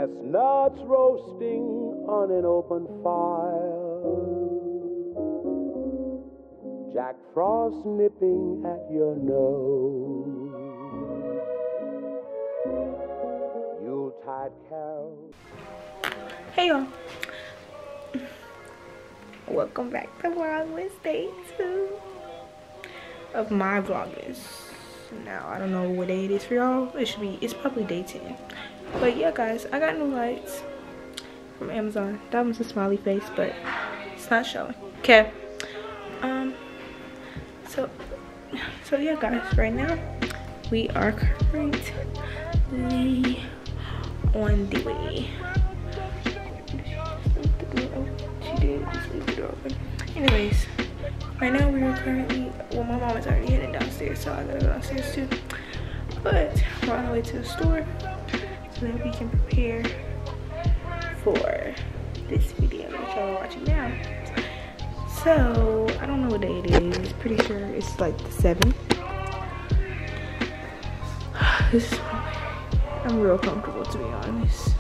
Chestnuts roasting on an open fire, Jack Frost nipping at your nose, Yuletide carols. Hey y'all, welcome back to Vlogmas Day 2 of my Vlogmas. Now I don't know what day it is for y'all. It's probably day 10. But yeah guys, I got new lights from Amazon. That one's a smiley face, but it's not showing. Okay. So yeah guys, right now we are currently on the way. She did just leave the door open. Anyways, right now we are currently, well, my mom is already heading downstairs, so I gotta go downstairs too. But we're on the way to the store so that we can prepare for this video that y'all are watching now. So I don't know what day it is. Pretty sure it's like the 7th. I'm real comfortable, to be honest.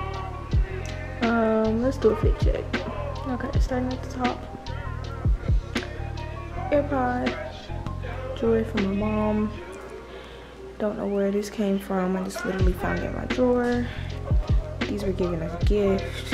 Let's do a fit check. Okay, starting at the top. AirPod, Joy from my mom. Don't know where this came from. I just literally found it in my drawer. These were given as a gift.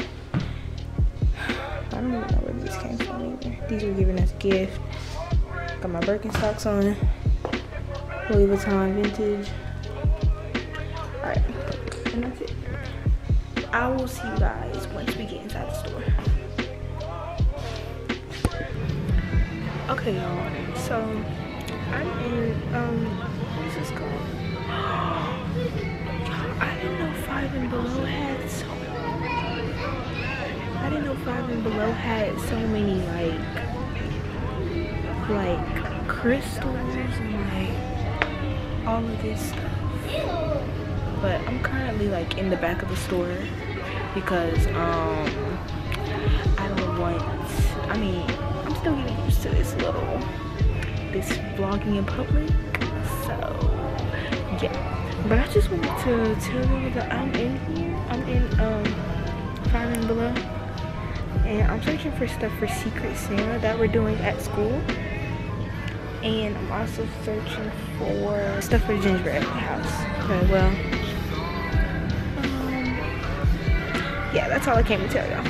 I don't even know where these came from either. These were given as a gift. Got my Birkenstocks on. Louis Vuitton vintage. Alright, and that's it. I will see you guys once we get inside the store. Okay y'all, so I'm in, what is this called? I didn't know Five and Below had so many like crystals and like all of this stuff. But I'm currently like in the back of the store because I'm still getting used to this vlogging in public, so yeah. But I just wanted to tell you that I'm in here. I'm in Five and Below, and I'm searching for stuff for Secret Santa that we're doing at school, and I'm also searching for stuff for the gingerbread house. Okay, well, yeah, that's all I came to tell y'all.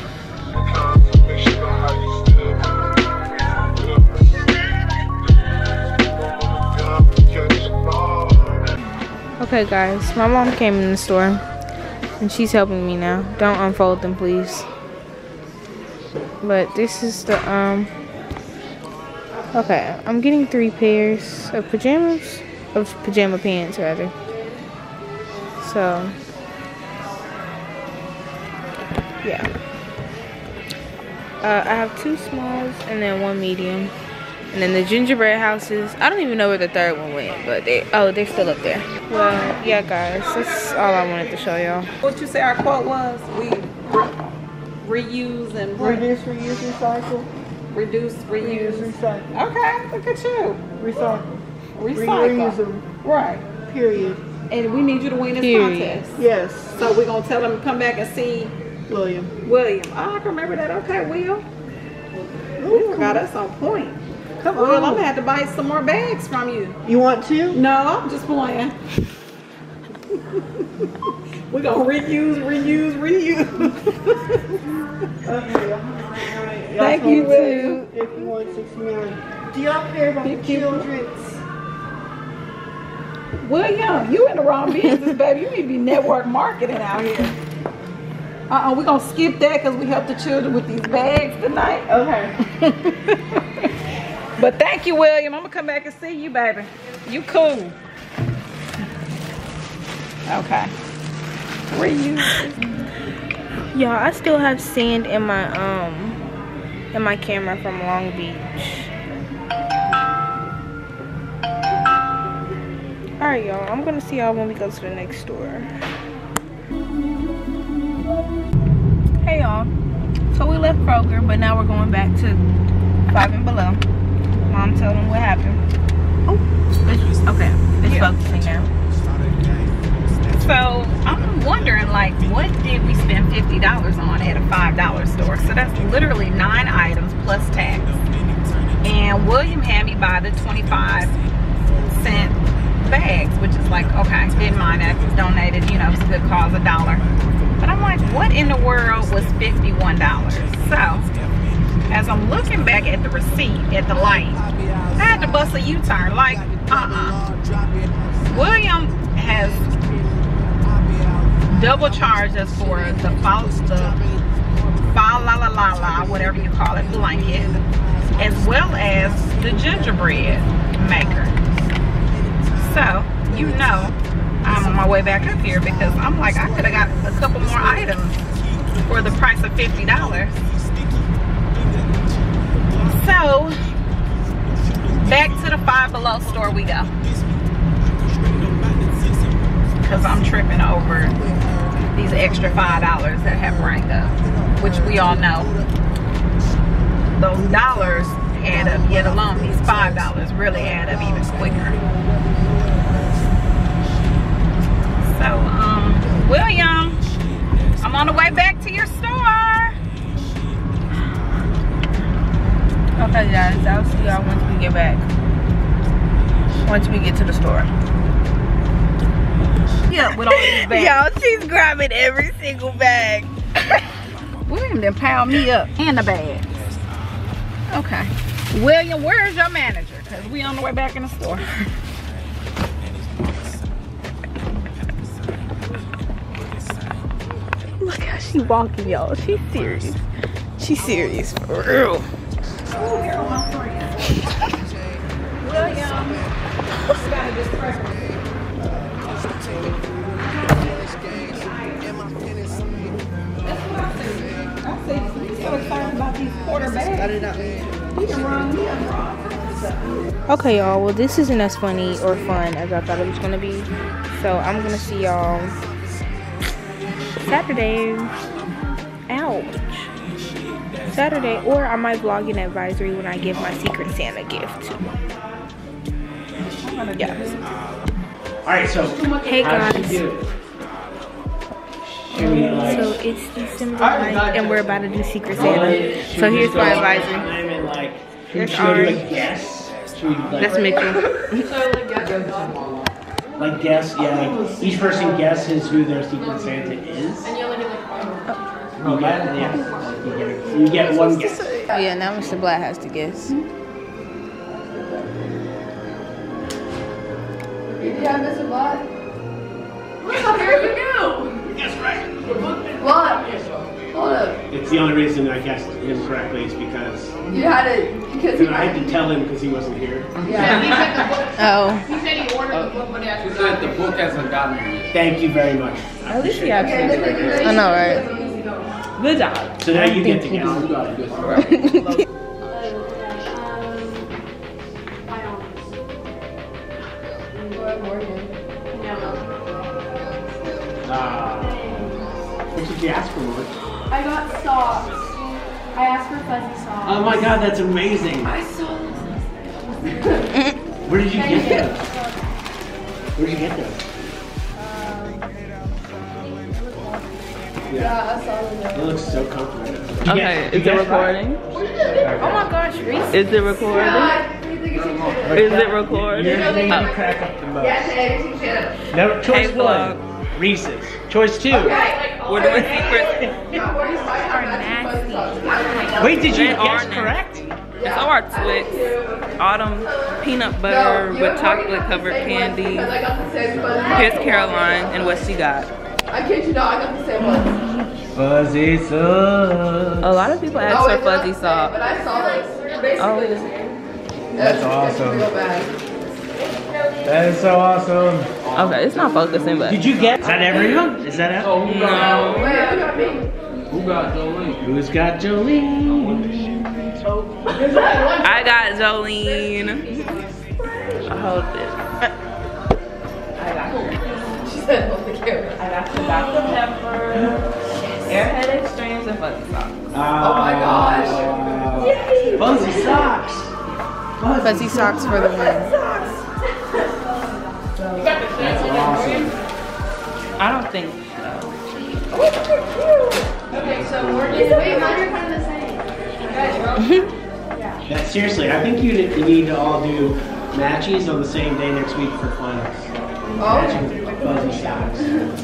Okay guys, my mom came in the store and she's helping me now. Don't unfold them please. But this is the okay, I'm getting 3 pairs of pajama pants rather. So yeah. I have 2 smalls and then 1 medium. And then the gingerbread houses, I don't even know where the 3rd one went, but they're still up there. Well, yeah guys, that's all I wanted to show y'all. What you say our quote was? We reuse and reduce, reuse, recycle. Reduce, reuse, recycle. Okay, look at you. Recycle. Recycle. Reuse them. Right. Period. And we need you to win this contest. Yes. So we're gonna tell them to come back and see William. Oh, I can remember that. Okay, Will. Ooh, got us on point. Come Will, on. I'm gonna have to buy some more bags from you. You want to? No, I'm just playing. We're gonna reuse. Okay, thank you, Will. 5169. Do y'all care about the children's? William, you in the wrong business, baby. You need to be network marketing out here. We're gonna skip that because we help the children with these bags tonight. Okay. But thank you, William. I'm gonna come back and see you, baby. You cool. Okay. Reuse. Y'all, I still have sand in my camera from Long Beach. Alright y'all, I'm gonna see y'all when we go to the next store. Hey y'all, so we left Kroger, but now we're going back to Five and Below. Mom told them what happened. Oh, okay, it's focusing now. So I'm I'm wondering, like, what did we spend $50 on at a $5 store? So that's literally 9 items plus tax. And William had me buy the 25-cent bags, which is like, okay, didn't mind that. It's donated, you know, it's a good cause, $1. But I'm like, what in the world was $51? So, as I'm looking back at the receipt, at the light, I had to bust a U-turn. Like, William has double charged us for the fa la la la la, whatever you call it, blanket, as well as the gingerbread maker. So, you know, I'm on my way back up here because I'm like, I could have got a couple more items for the price of $50. So, back to the Five Below store we go. Because I'm tripping over these extra $5 that have rang up, which we all know. Those dollars add up, yet alone these $5 really add up even quicker. So, William, I'm on the way back to your store. Okay, guys, I'll see y'all once we get back. Once we get to the store. Yeah, with all these bags. Y'all, she's grabbing every single bag. William done piled me up and the bags. Okay. William, where's your manager? Because we on the way back in the store. Look how she walking, y'all. She's serious. She's serious for real. Oh, here one for you. William. Gotta just press it. That's what I said. I said, he's so excited about these quarter bags. He can run, he can run. Okay, y'all. Well, this isn't as funny or fun as I thought it was gonna be. So I'm gonna see y'all Saturday. Ouch. Saturday, or I might vlog an advisory when I give my Secret Santa gift. Yeah. Alright, so Hey how did guys. you do it? Should we, like, So it's December 9th and we're about to do Secret Santa. So here's my advisory. time and, like, Here's should we do ours. a guess? Should we, like, That's Mitchell. like guess? Yeah, like each person guesses who their Secret Santa is. And you only get like one. You get one guess. Oh yeah, now Mr. Black has to guess. Yeah, Mr. Black. Here you go. That's right. What? Hold up. It's the only reason I guessed him correctly is because You had it because I had to tell him because he wasn't here. Yeah. Oh. He said he ordered the book, but She said the book hasn't gotten here yet. Thank you very much. At least she actually did it. I know, right? Good job. So now you get to guess. You got a good What did you ask for, Mark? I got socks. I asked for fuzzy socks. Oh my god, that's amazing. I saw those. Where did you get those? Where did you get those? Yeah, I saw them. It looks so comfortable. Okay, is it recording? Oh my gosh, Reese. Is it recording? Is it recording? You're making me Oh. crack up the most. Yes, everything shit. No, choice Hey, one, Reese's. Choice two. We're doing secret. Wait, did you They are guess nasty. correct? It's our Twix. Autumn peanut butter with chocolate covered candy. I got the same fuzzy. Here's Caroline and what she got. I kid you not, I got the same one. Fuzzy sauce. A lot of people ask for it's not fuzzy the same, socks. But I saw this. They're basically the same. That's It's awesome. real bad. That is so awesome. Okay, it's not focusing, but Did you get? Is that everyone? Is that it? So who got, no. Wait, who got me? who got Jolene? Who's got Jolene? I got Jolene. I hold this. I got her. She said, "Hold the camera." I got the Dr. Pepper, Airhead Extremes, and fuzzy socks. Oh my gosh. Fuzzy socks. Fuzzy socks for the win. That's awesome. I don't think so. Okay, so we're just wait, mine are kind of the same. Yeah, seriously, I think you need to all do matchies on the same day next week for finals. Matching fuzzy socks.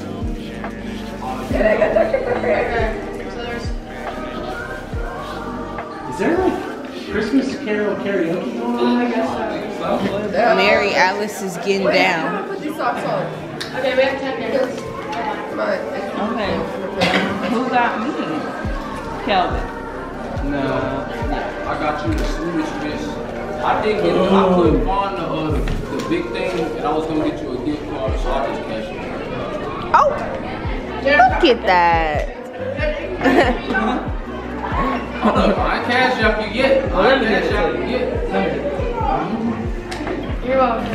Is there like Christmas Carol karaoke going on? I guess so. Mary Alice is getting down. Put these socks on. Okay, we have 10 minutes. Come on. Okay. Who got me? Kelvin. No. I got you the sweetest fish. I did get I couldn't find the big thing, and I was gonna get you a gift card, so I just cashed it. Oh, look at that. I cash up you get. I cash up you get. You're welcome.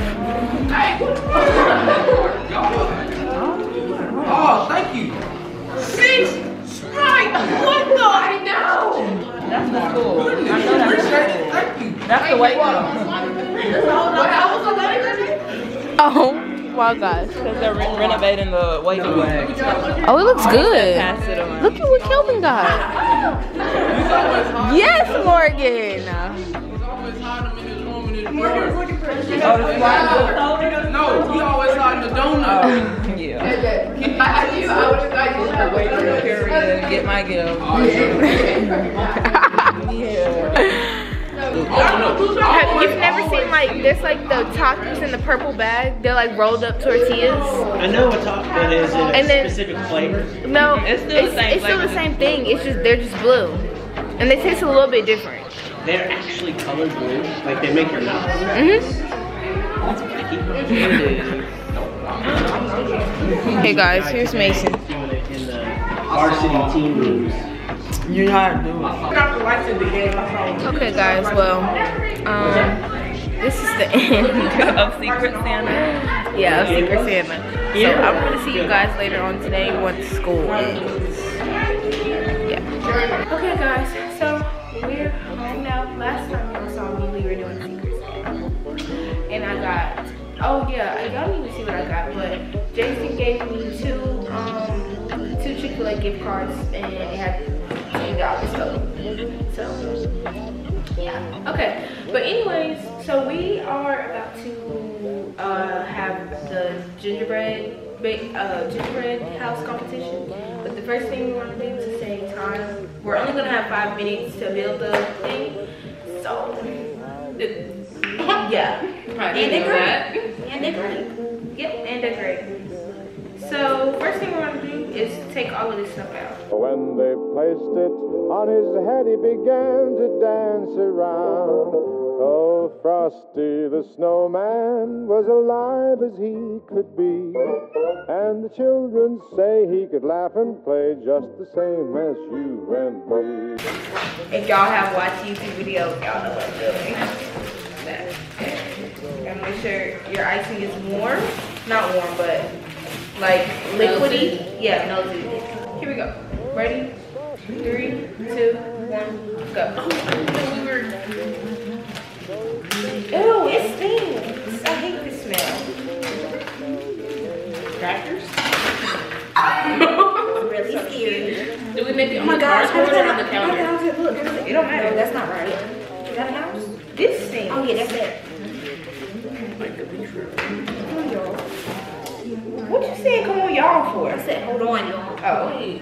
Oh, thank you. 6 strike. What the? I know. That's the school. I know that's the Appreciate it. school. Thank you. That's the weight room. Oh my gosh. Because they're renovating the weight room. Oh, it looks good. Pass it around. Look at what Kelvin got. Yes, Morgan. He's always hiding them in his room. No, we always hide the donut. Yeah. I would have got you that way. Period. Get my gift. You've never seen like there's like the Takis in the purple bag. They're like rolled up tortillas. I know what it is in a specific flavor. No, It's still the same It's still the flavor. same thing. It's just they're just blue, and they taste a little bit different. They're actually colored blue, like they make your mouth. That's picky. Hey guys, here's Mason. Doing it in the varsity team rooms. You know how to do it. Okay guys, well, this is the end Of Secret Santa. yeah, of Secret Santa. So I'm gonna see you guys later on today once school ends. Yeah. Okay guys, so we're home now. Last time y'all saw me, we were doing Secret Santa. And I got, oh yeah, y'all didn't even see what I got, but Jason gave me two Chick-fil-A gift cards and it had $10 total. So yeah, okay. But anyways, so we are about to have the gingerbread house competition. But the first thing we want to do to save time, we're only gonna have 5 minutes to build the thing. So yeah, and they're great. And they're great. Yep, and they're great. So first thing we're gonna do is take all of this stuff out. When they placed it on his head, he began to dance around. Oh, Frosty the Snowman was alive as he could be, and the children say he could laugh and play just the same as you and me. If y'all have watched YouTube videos, y'all know what I'm doing. And make sure your icing is warm. Not warm, but like liquidy. Yeah, melted. Here we go. Ready? 3, 2, 1, go. Ew, it stinks. I hate the smell. Crackers? I'm really scared. Do we make it on Oh my the gosh, cardboard or on the counter? Look, it don't matter. That's not right. Is that a house? This thing. Oh yeah, that's it. What you saying come on y'all for? I said hold on y'all. Oh. Wait.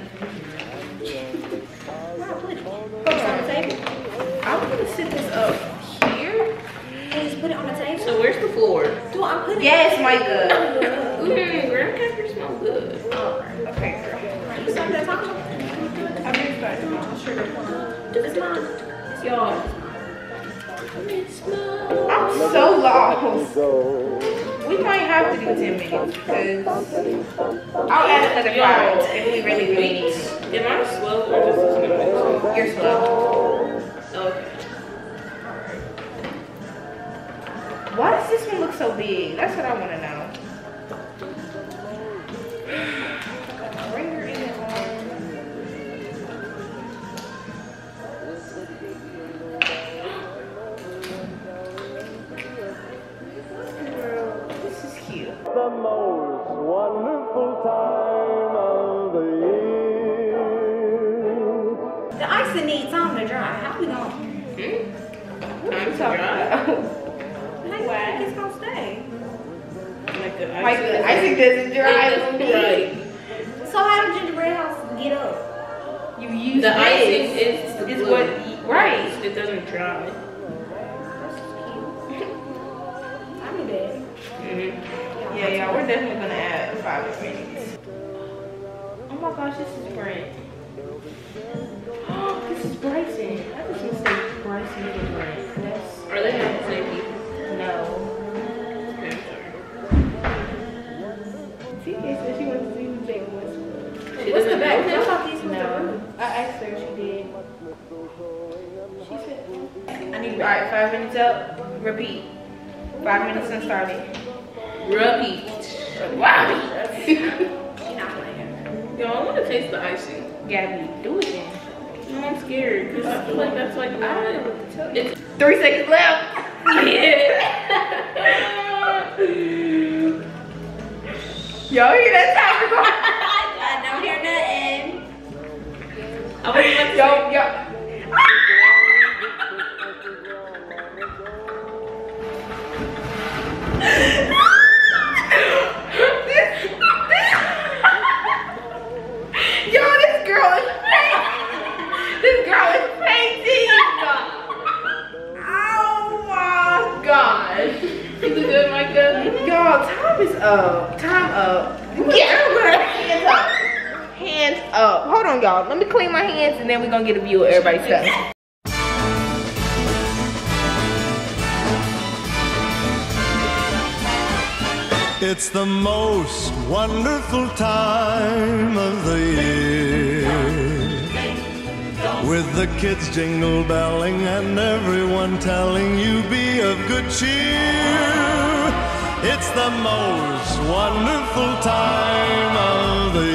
Put it on the table. I'm gonna sit this up here and just put it on the table. So where's the floor? Do I'm putting yes, Micah. Graham crackers smell good. Alright, okay, girl. You start that time? I really started. Do this mine. It's yours. I'm so lost. We might have to do 10 minutes because I'll add another 5 if we really need to. Am I slow or just listening? You're slow. Okay. Why does this one look so big? That's what I want to know. Ringer in the arm. The most wonderful time of the year. The icing needs time to dry. How we gonna? What are you talking about? How you think it's gonna stay? Like the Like the icing doesn't dry. Right. So how did gingerbread house get up? You use The this. icing is the Is glue. what right. It doesn't dry. That's cute. I knew that. Yeah, y'all, we're definitely gonna add 5 ingredients. Oh my gosh, this is Brent. Oh, this is Bryson. I just want to say Bryson and Brent. That's. Are they not the same people? No. Okay, I'm sorry. TK said she wants to see who Jay was. She What's the doesn't back? know I him? thought these was the No. root. I asked her, she did. She said, I need to. Alright, 5 minutes up. Repeat. 5 minutes and started. Repeat. Wow. She's not playing. Yo, I want to taste the icing. Gabby, do it then. No, I'm scared. Because I feel like that's like not it's 3 seconds left. Yeah. Y'all hear that timer going? I don't hear nothing. I was like, yo. Yo, this girl is crazy. Oh my gosh. Is it good, Micah? Y'all, time is up. Time up. Hands up. Hands up. Hold on, y'all. Let me clean my hands and then we're gonna get a view of everybody's stuff. It's the most wonderful time of the year, with the kids jingle belling and everyone telling you be of good cheer. It's the most wonderful time of the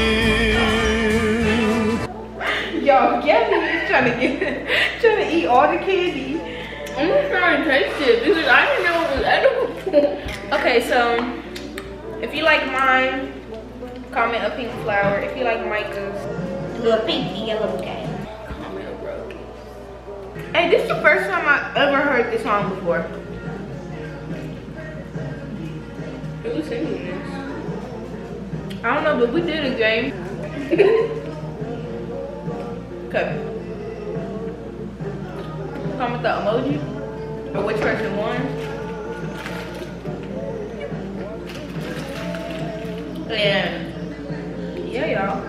year. Y'all, Gabby is trying to eat all the candy. I'm just trying to taste it because I didn't know it was edible. Okay, so if you like mine, comment a pink flower. If you like Micah's, Do a pinky yellow bouquet. comment a rose. Hey, this is the first time I ever heard this song before. Who was singing this? I don't know, but we did a game. Okay. Comment the emoji or which person won. And yeah, y'all.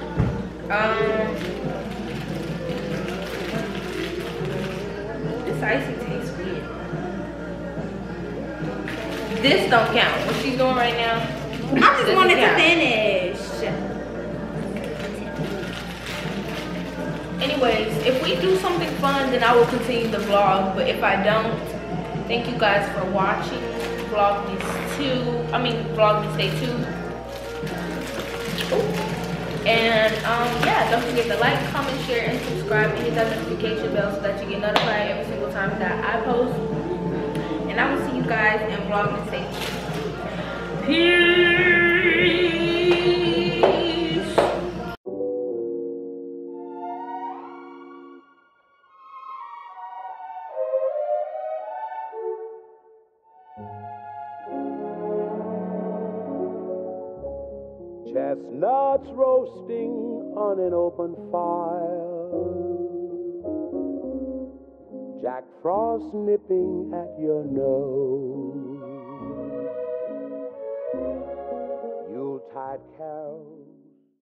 This icing tastes weird. This don't count. What she's doing right now. I just wanted to finish. Anyways, if we do something fun, then I will continue the vlog. But if I don't, thank you guys for watching Vlogmas Day 2. And yeah, don't forget to like, comment, share, and subscribe, and hit that notification bell so that you get notified every single time that I post. And I will see you guys in Vlogmas Day 2. Peace. Chestnuts roasting on an open fire, Jack Frost nipping at your nose, Yuletide carols